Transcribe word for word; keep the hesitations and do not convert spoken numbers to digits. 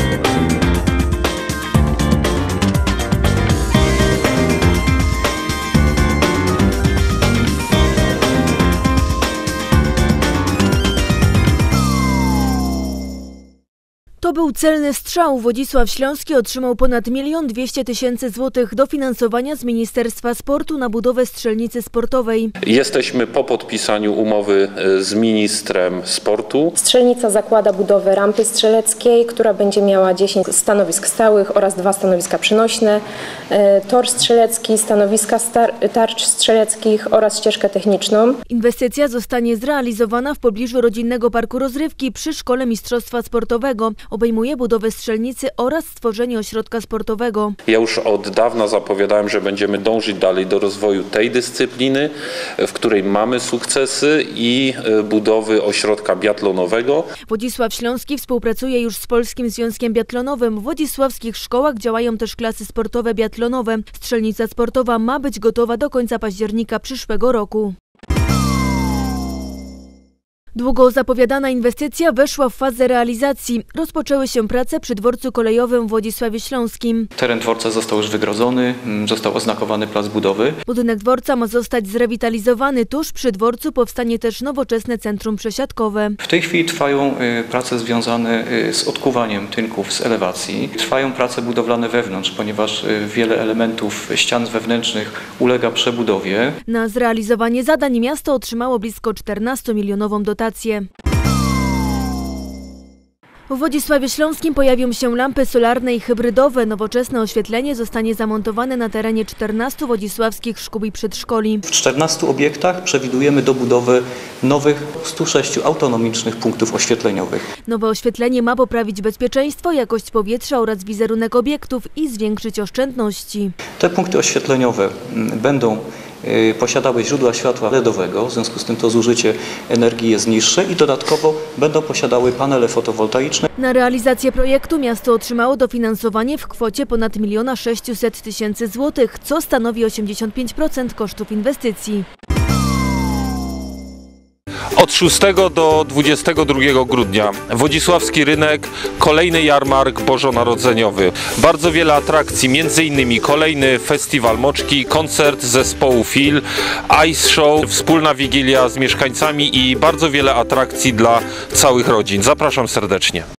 To był celny strzał. Wodzisław Śląski otrzymał ponad milion dwieście tysięcy złotych dofinansowania z Ministerstwa Sportu na budowę strzelnicy sportowej. Jesteśmy po podpisaniu umowy z ministrem sportu. Strzelnica zakłada budowę rampy strzeleckiej, która będzie miała dziesięć stanowisk stałych oraz dwa stanowiska przenośne, tor strzelecki, stanowiska tarcz strzeleckich oraz ścieżkę techniczną. Inwestycja zostanie zrealizowana w pobliżu rodzinnego parku rozrywki przy Szkole Mistrzostwa Sportowego. Obejmuje budowę strzelnicy oraz stworzenie ośrodka sportowego. Ja już od dawna zapowiadałem, że będziemy dążyć dalej do rozwoju tej dyscypliny, w której mamy sukcesy, i budowy ośrodka biatlonowego. Wodzisław Śląski współpracuje już z Polskim Związkiem Biatlonowym. W wodzisławskich szkołach działają też klasy sportowe biatlonowe. Strzelnica sportowa ma być gotowa do końca października przyszłego roku. Długo zapowiadana inwestycja weszła w fazę realizacji. Rozpoczęły się prace przy dworcu kolejowym w Wodzisławiu Śląskim. Teren dworca został już wygrodzony, został oznakowany plac budowy. Budynek dworca ma zostać zrewitalizowany. Tuż przy dworcu powstanie też nowoczesne centrum przesiadkowe. W tej chwili trwają prace związane z odkuwaniem tynków z elewacji. Trwają prace budowlane wewnątrz, ponieważ wiele elementów ścian wewnętrznych ulega przebudowie. Na zrealizowanie zadań miasto otrzymało blisko czternastomilionową dotację. W Wodzisławiu Śląskim pojawią się lampy solarne i hybrydowe. Nowoczesne oświetlenie zostanie zamontowane na terenie czternastu wodzisławskich szkół i przedszkoli. W czternastu obiektach przewidujemy dobudowę nowych stu sześciu autonomicznych punktów oświetleniowych. Nowe oświetlenie ma poprawić bezpieczeństwo, jakość powietrza oraz wizerunek obiektów i zwiększyć oszczędności. Te punkty oświetleniowe będą posiadały źródła światła LEDowego, w związku z tym to zużycie energii jest niższe, i dodatkowo będą posiadały panele fotowoltaiczne. Na realizację projektu miasto otrzymało dofinansowanie w kwocie ponad miliona sześciuset tysięcy złotych, co stanowi osiemdziesiąt pięć procent kosztów inwestycji. Od szóstego do dwudziestego drugiego grudnia Wodzisławski Rynek, kolejny jarmark bożonarodzeniowy. Bardzo wiele atrakcji, między innymi kolejny festiwal moczki, koncert zespołu Fil, ice show, wspólna wigilia z mieszkańcami i bardzo wiele atrakcji dla całych rodzin. Zapraszam serdecznie.